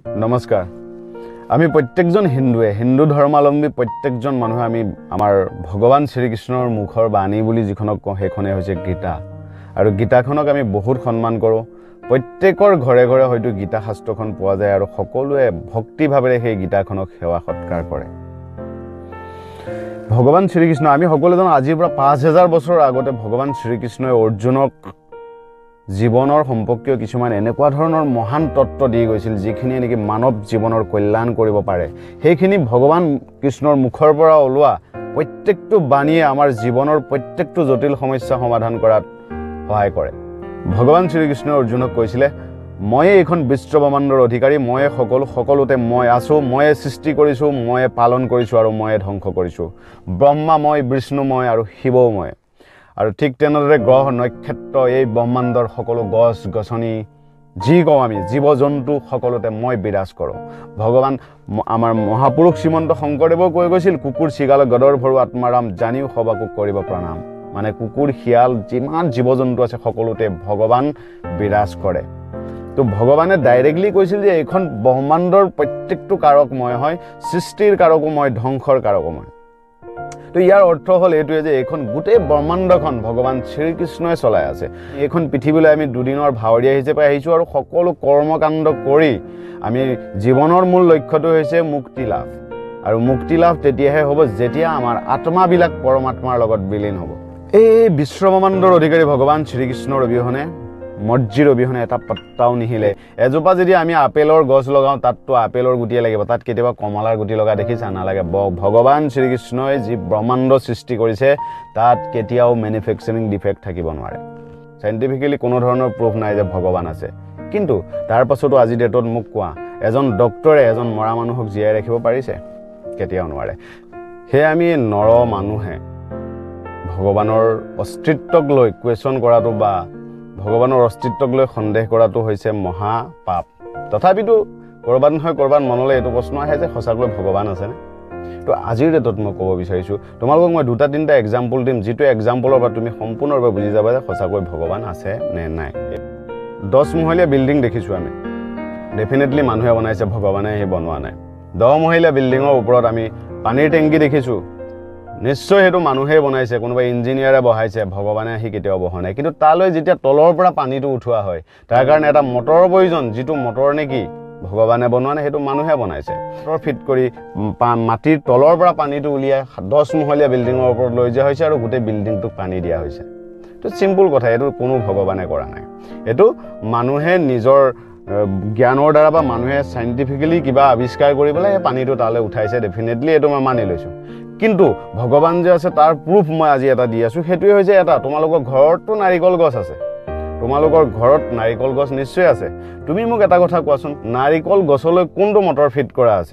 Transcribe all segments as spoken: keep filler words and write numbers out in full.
নমস্কাৰ আমি প্ৰত্যেকজন হিন্দুৱে হিন্দু ধৰ্মাৱলম্বী প্ৰত্যেকজন মানুহে আমি আমাৰ ভগৱান শ্ৰীকৃষ্ণৰ মুখৰ বাণী বুলি যিখনক কওঁ সেইখনে হৈছে গীতা আৰু গীতাখনক আমি বহুত সন্মান কৰোঁ প্ৰত্যেকৰ ঘৰে ঘৰে হয়তো গীতা শাস্ত্ৰখন পোৱা যায় আৰু সকলোৱে ভক্তিভাৱেৰে সেই গীতাখনক সেৱা সৎকাৰ কৰে ভগৱান শ্ৰীকৃষ্ণ আমি সকলোৱে জানো আজিৰ পৰা পাঁচ হাজাৰ বছৰৰ আগতে ভগৱান শ্ৰীকৃষ্ণই অৰ্জুনক জীৱনৰ সম্পৰ্কীয় কিছুমান এনেকুৱা ধৰণৰ মহান তত্ত্ব দি গৈছিল যিখিনি নেকি মানৱ জীৱনৰ কল্যাণ কৰিব পাৰে সেইখিনি ভগৱান কৃষ্ণৰ মুখৰ পৰা ওলোৱা প্ৰত্যেকটো বাণীয়ে আমাৰ জীৱনৰ প্ৰত্যেকটো জটিল সমস্যা সমাধান কৰাত সহায় কৰে ভগৱান শ্ৰীকৃষ্ণই অৰ্জুনক কৈছিলে মই এইখন বিশ্ব ব্ৰহ্মাণ্ডৰ অধিকাৰী মই সকলো সকলোতে মই আছো মই সৃষ্টি কৰিছো মই পালন কৰিছো আৰু মই ধ্বংস কৰিছো ব্ৰহ্মা মই বিষ্ণু মই আৰু শিৱও মই আৰু ঠিক তেনেদৰে গ্ৰহ নক্ষত্ৰ এই ব্ৰহ্মাণ্ডৰ সকলো গছ গছনি যি কওঁ আমি জীৱ জন্তু সকলোতে মই বিৰাজ কৰোঁ ভগৱান আমাৰ মহাপুৰুষ শ্ৰীমন্ত শংকৰদেৱও কৈ গৈছিল কুকুৰ চিগাল গদৰ ভৰু আত্মাৰাম জানিও সবাকো কৰিব প্ৰণাম মানে কুকুৰ শিয়াল যিমান জীৱ জন্তু আছে সকলোতে ভগৱান বিৰাজ কৰে তো ভগৱানে ডাইৰেক্টলি কৈছিল যে এইখন ব্ৰহ্মাণ্ডৰ প্ৰত্যেকটো কাৰক মই হয় সৃষ্টিৰ কাৰকো মই ধ্বংসৰ কাৰকো মই তো ইয়াৰ অৰ্থ হ'ল এইটোৱে যে এইখন গোটেই ব্ৰহ্মাণ্ডখন ভগৱান শ্ৰীকৃষ্ণই চলাই আছে এইখন পৃথিৱীলৈ আমি দুদিনৰ ভাৱৰীয়া হিচাপে আহিছোঁ আৰু সকলো কৰ্মকাণ্ড কৰি আমি জীৱনৰ মূল লক্ষ্যটো হৈছে মুক্তি লাভ আৰু মুক্তি লাভ তেতিয়াহে হ'ব যেতিয়া আমাৰ আত্মাবিলাক পৰমাত্মাৰ লগত বিলীন হ'ব এই বিশ্ব ব্ৰহ্মাণ্ডৰ অধিকাৰী ভগৱান শ্ৰীকৃষ্ণৰ অবিহনে মৰ্জিৰ অবিহনে এটা পত্তাও নিহিলে এজোপা যদি আমি আপেলৰ গছ লগাওঁ তাততো আপেলৰ গুটিয়ে লাগিব তাত কেতিয়াবা কমলাৰ গুটি লগা দেখিছা নালাগে ভগৱান শ্ৰীকৃষ্ণই যি ব্ৰহ্মাণ্ড সৃষ্টি কৰিছে তাত কেতিয়াও মেনুফেকচাৰিং ডিফেক্ট থাকিব নোৱাৰে চাইণ্টিফিকেলি কোনো ধৰণৰ প্ৰুফ নাই যে ভগৱান আছে কিন্তু তাৰ পাছতো আজি ডেটত মোক কোৱা এজন ডক্টৰে এজন মৰা মানুহক জীয়াই ৰাখিব পাৰিছে কেতিয়াও নোৱাৰে সেয়ে আমি নৰ মানুহে ভগৱানৰ অস্তিত্বক লৈ কুৱেশ্যন কৰাটো বা ভগৱানৰ অস্তিত্বক লৈ সন্দেহ কৰাটো হৈছে মহা পাপ তথাপিতো কৰবাত নহয় কৰবাত মনলৈ এইটো প্ৰশ্ন আহে যে সঁচাকৈ ভগৱান আছেনে তো আজিৰ ডেটত মই ক'ব বিচাৰিছোঁ তোমালোকক মই দুটা তিনিটা এক্সাম্পল দিম যিটো এক্সাম্পলৰ পৰা তুমি সম্পূৰ্ণৰূপে বুজি যাবা যে সঁচাকৈ ভগৱান আছে নে নাই দহ মহলীয়া বিল্ডিং দেখিছোঁ আমি ডেফিনেটলি মানুহে বনাইছে ভগৱানে আহি বনোৱা নাই দহ মহলীয়া বিল্ডিঙৰ ওপৰত আমি পানীৰ টেংকি দেখিছোঁ নিশ্চয় সেইটো মানুহে বনাইছে কোনোবা ইঞ্জিনিয়াৰে বহাইছে ভগৱানে আহি কেতিয়াও বহা নাই কিন্তু তালৈ যেতিয়া তলৰ পৰা পানীটো উঠোৱা হয় তাৰ কাৰণে এটা মটৰৰ প্ৰয়োজন যিটো মটৰ নেকি ভগৱানে বনোৱা নাই সেইটো মানুহে বনাইছে মটৰ ফিট কৰি মাটিৰ তলৰ পৰা পানীটো উলিয়াই দহ মহলীয়া বিল্ডিঙৰ ওপৰত লৈ যোৱা হৈছে আৰু গোটেই বিল্ডিংটোক পানী দিয়া হৈছে তো চিম্পুল কথা এইটো কোনো ভগৱানে কৰা নাই এইটো মানুহে নিজৰ জ্ঞানৰ দ্বাৰা বা মানুহে চাইণ্টিফিকেলি কিবা আৱিষ্কাৰ কৰি পেলাই এই পানীটো তালৈ উঠাইছে ডেফিনেটলি এইটো মই মানি লৈছোঁ কিন্তু ভগৱান যে আছে তাৰ প্ৰুফ মই আজি এটা দি আছোঁ সেইটোৱে হৈছে এটা তোমালোকৰ ঘৰততো নাৰিকল গছ আছে তোমালোকৰ ঘৰত নাৰিকল গছ নিশ্চয় আছে তুমি মোক এটা কথা কোৱাচোন নাৰিকল গছলৈ কোনটো মটৰ ফিট কৰা আছে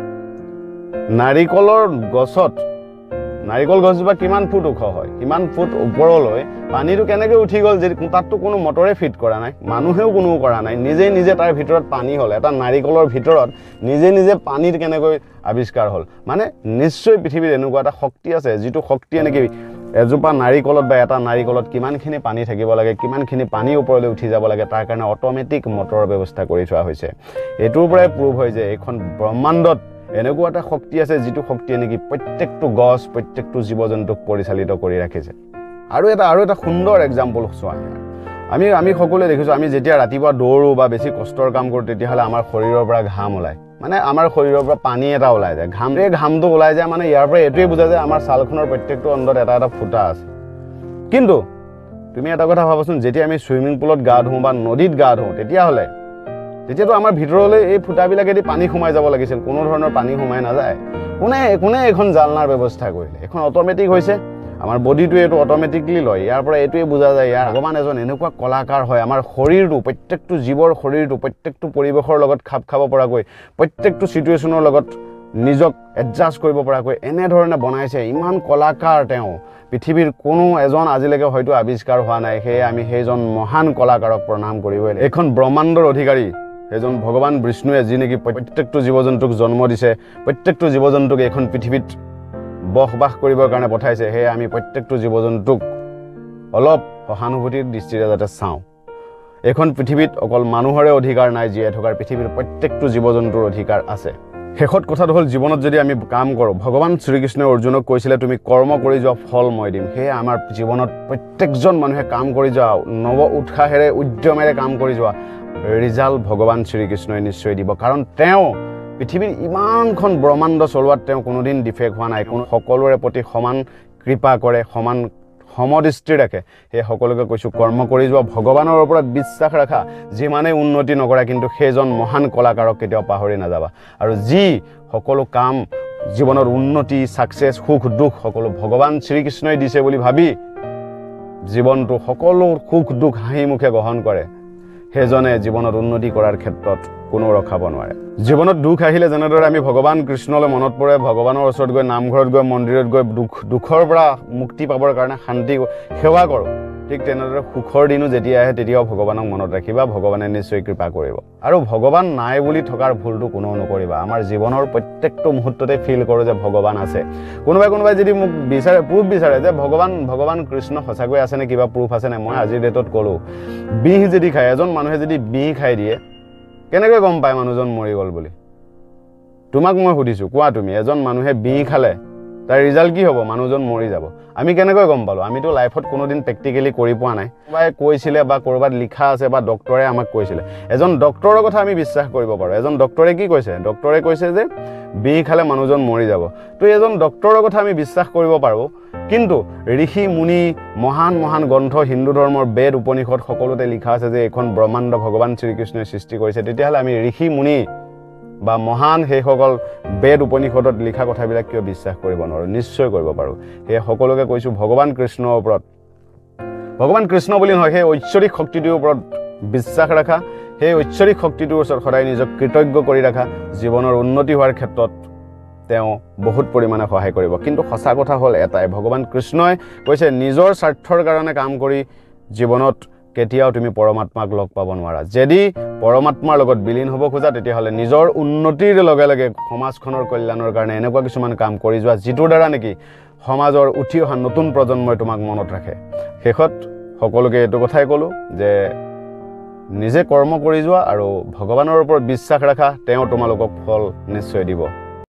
নাৰিকলৰ গছত নাৰিকল গছজোপা কিমান ফুট ওখ হয় কিমান ফুট ওপৰলৈ পানীটো কেনেকৈ উঠি গ'ল যে তাততো কোনো মটৰে ফিট কৰা নাই মানুহেও কোনো কৰা নাই নিজে নিজে তাৰ ভিতৰত পানী হ'ল এটা নাৰিকলৰ ভিতৰত নিজে নিজে পানীত কেনেকৈ আৱিষ্কাৰ হ'ল মানে নিশ্চয় পৃথিৱীত এনেকুৱা এটা শক্তি আছে যিটো শক্তিয়ে নেকি এজোপা নাৰিকলত বা এটা নাৰিকলত কিমানখিনি পানী থাকিব লাগে কিমানখিনি পানী ওপৰলৈ উঠি যাব লাগে তাৰ কাৰণে অট'মেটিক মটৰৰ ব্যৱস্থা কৰি থোৱা হৈছে এইটোৰ পৰাই প্ৰুভ হয় যে এইখন ব্ৰহ্মাণ্ডত এনেকুৱা এটা শক্তি আছে যিটো শক্তিয়ে নেকি প্ৰত্যেকটো গছ প্ৰত্যেকটো জীৱ জন্তুক পৰিচালিত কৰি ৰাখিছে আৰু এটা আৰু এটা সুন্দৰ এক্সাম্পল চোৱা আমি আমি সকলোৱে দেখিছোঁ আমি যেতিয়া ৰাতিপুৱা দৌৰোঁ বা বেছি কষ্টৰ কাম কৰোঁ তেতিয়াহ'লে আমাৰ শৰীৰৰ পৰা ঘাম ওলায় মানে আমাৰ শৰীৰৰ পৰা পানী এটা ওলাই যায় ঘাম এই ঘামটো ওলাই যায় মানে ইয়াৰ পৰা এইটোৱে বুজা যায় আমাৰ ছালখনৰ প্ৰত্যেকটো অন্তত এটা এটা ফুটা আছে কিন্তু তুমি এটা কথা ভাবাচোন যেতিয়া আমি ছুইমিং পুলত গা ধুওঁ বা নদীত গা ধুওঁ তেতিয়াহ'লে তেতিয়াতো আমাৰ ভিতৰলৈ এই ফুটাবিলাকেদি পানী সোমাই যাব লাগিছিল কোনো ধৰণৰ পানী সোমাই নাযায় কোনে কোনে এখন জালনাৰ ব্যৱস্থা কৰিলে এখন অট'মেটিক হৈছে আমাৰ বডিটোৱে এইটো অট'মেটিকলি লয় ইয়াৰ পৰা এইটোৱে বুজা যায় ইয়াৰ ভগৱান এজন এনেকুৱা কলাকাৰ হয় আমাৰ শৰীৰটো প্ৰত্যেকটো জীৱৰ শৰীৰটো প্ৰত্যেকটো পৰিৱেশৰ লগত খাপ খাব পৰাকৈ প্ৰত্যেকটো চিটুৱেশ্যনৰ লগত নিজক এডজাষ্ট কৰিব পৰাকৈ এনেধৰণে বনাইছে ইমান কলাকাৰ তেওঁ পৃথিৱীৰ কোনো এজন আজিলৈকে হয়তো আৱিষ্কাৰ হোৱা নাই সেয়ে আমি সেইজন মহান কলাকাৰক প্ৰণাম কৰিবই এইখন ব্ৰহ্মাণ্ডৰ অধিকাৰী সেইজন ভগৱান বিষ্ণুৱে যি নেকি প্ৰত্যেকটো জীৱ জন্তুক জন্ম দিছে প্ৰত্যেকটো জীৱ জন্তুক এইখন পৃথিৱীত বসবাস কৰিবৰ কাৰণে পঠাইছে সেয়ে আমি প্ৰত্যেকটো জীৱ জন্তুক অলপ সহানুভূতিৰ দৃষ্টিৰে যাতে চাওঁ এখন পৃথিৱীত অকল মানুহৰে অধিকাৰ নাই, জীয়াই থকাৰ পৃথিৱীৰ প্ৰত্যেকটো জীৱ জন্তুৰ অধিকাৰ আছে। শেষত কথাটো হ'ল জীৱনত যদি আমি কাম কৰোঁ, ভগৱান শ্ৰীকৃষ্ণই অৰ্জুনক কৈছিলে তুমি কৰ্ম কৰি যোৱা ফল মই দিম। সেয়ে আমাৰ জীৱনত প্ৰত্যেকজন মানুহে কাম কৰি যোৱা, নৱ উৎসাহেৰে উদ্যমেৰে কাম কৰি যোৱা, ৰিজাল্ট ভগৱান শ্ৰীকৃষ্ণই নিশ্চয় দিব। কাৰণ তেওঁ পৃথিৱীৰ ইমানখন ব্ৰহ্মাণ্ড চলোৱাত তেওঁ কোনোদিন ডিফেক্ট হোৱা নাই, কোনো সকলোৰে প্ৰতি সমান কৃপা কৰে, সমান সমদৃষ্টি ৰাখে। সেই সকলোকে কৈছোঁ কৰ্ম কৰি যোৱা, ভগৱানৰ ওপৰত বিশ্বাস ৰাখা। যিমানেই উন্নতি নকৰা কিন্তু সেইজন মহান কলাকাৰক কেতিয়াও পাহৰি নাযাবা। আৰু যি সকলো কাম জীৱনৰ উন্নতি, ছাকচেছ, সুখ দুখ সকলো ভগৱান শ্ৰীকৃষ্ণই দিছে বুলি ভাবি জীৱনটো সকলো সুখ দুখ হাঁহি মুখে গ্ৰহণ কৰে, সেইজনে জীৱনত উন্নতি কৰাৰ ক্ষেত্ৰত কোনো ৰখাব নোৱাৰে। জীৱনত দুখ আহিলে যেনেদৰে আমি ভগৱান কৃষ্ণলৈ মনত পৰে, ভগৱানৰ ওচৰত গৈ নামঘৰত গৈ মন্দিৰত গৈ দুখ দুখৰ পৰা মুক্তি পাবৰ কাৰণে শান্তি সেৱা কৰোঁ, ঠিক তেনেদৰে সুখৰ দিনো যেতিয়া আহে তেতিয়াও ভগৱানক মনত ৰাখিবা, ভগৱানে নিশ্চয় কৃপা কৰিব। আৰু ভগৱান নাই বুলি থকাৰ ভুলটো কোনেও নকৰিবা। আমাৰ জীৱনৰ প্ৰত্যেকটো মুহূৰ্ততে ফিল কৰোঁ যে ভগৱান আছে। কোনোবাই কোনোবাই যদি মোক বিচাৰে, প্ৰুফ বিচাৰে যে ভগৱান ভগৱান কৃষ্ণ সঁচাকৈ আছেনে, কিবা প্ৰুফ আছেনে, মই আজিৰ ডেটত ক'লোঁ, বিষ যদি খায়, এজন মানুহে যদি বিষ খাই দিয়ে কেনেকৈ গম পায় মানুহজন মৰি গ'ল বুলি? তোমাক মই সুধিছোঁ, কোৱা তুমি, এজন মানুহে বিষ খালে তাৰ ৰিজাল্ট কি হ'ব? মানুহজন মৰি যাব। আমি কেনেকৈ গম পালোঁ? আমিতো লাইফত কোনোদিন প্ৰেক্টিকেলি কৰি পোৱা নাই। কোনোবাই কৈছিলে বা ক'ৰবাত লিখা আছে বা ডক্টৰে আমাক কৈছিলে। এজন ডক্টৰৰ কথা আমি বিশ্বাস কৰিব পাৰোঁ। এজন ডক্টৰে কি কৈছে? ডক্টৰে কৈছে যে বিষ খালে মানুহজন মৰি যাব। তো এজন ডক্টৰৰ কথা আমি বিশ্বাস কৰিব পাৰোঁ, কিন্তু ঋষি মুনি, মহান মহান গ্ৰন্থ, হিন্দু ধৰ্মৰ বেদ উপনিষদ সকলোতে লিখা আছে যে এইখন ব্ৰহ্মাণ্ড ভগৱান শ্ৰীকৃষ্ণই সৃষ্টি কৰিছে। তেতিয়াহ'লে আমি ঋষি মুনি বা মহান সেইসকল বেদ উপনিষদত লিখা কথাবিলাক কিয় বিশ্বাস কৰিব নোৱাৰোঁ? নিশ্চয় কৰিব পাৰোঁ। সেয়ে সকলোকে কৈছোঁ ভগৱান কৃষ্ণৰ ওপৰত, ভগৱান কৃষ্ণ বুলি নহয়, সেই ঐশ্বৰিক শক্তিটোৰ ওপৰত বিশ্বাস ৰাখা, সেই ঐশ্বৰিক শক্তিটোৰ ওচৰত সদায় নিজক কৃতজ্ঞ কৰি ৰাখা। জীৱনৰ উন্নতি হোৱাৰ ক্ষেত্ৰত তেওঁ বহুত পৰিমাণে সহায় কৰিব। কিন্তু সঁচা কথা হ'ল এটাই, ভগৱান কৃষ্ণই কৈছে নিজৰ স্বাৰ্থৰ কাৰণে কাম কৰি জীৱনত কেতিয়াও তুমি পৰমাত্মাক লগ পাব নোৱাৰা। যদি পৰমাত্মাৰ লগত বিলীন হ'ব খোজা তেতিয়াহ'লে নিজৰ উন্নতিৰ লগে লগে সমাজখনৰ কল্যাণৰ কাৰণে এনেকুৱা কিছুমান কাম কৰি যোৱা, যিটোৰ দ্বাৰা নেকি সমাজৰ উঠি অহা নতুন প্ৰজন্মই তোমাক মনত ৰাখে। শেষত সকলোকে এইটো কথাই ক'লোঁ যে নিজে কৰ্ম কৰি যোৱা আৰু ভগৱানৰ ওপৰত বিশ্বাস ৰাখা, তেওঁ তোমালোকক ফল নিশ্চয় দিব।